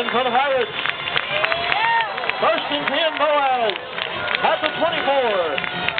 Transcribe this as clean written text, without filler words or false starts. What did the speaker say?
for the Pirates. First and 10, Boaz at the 24.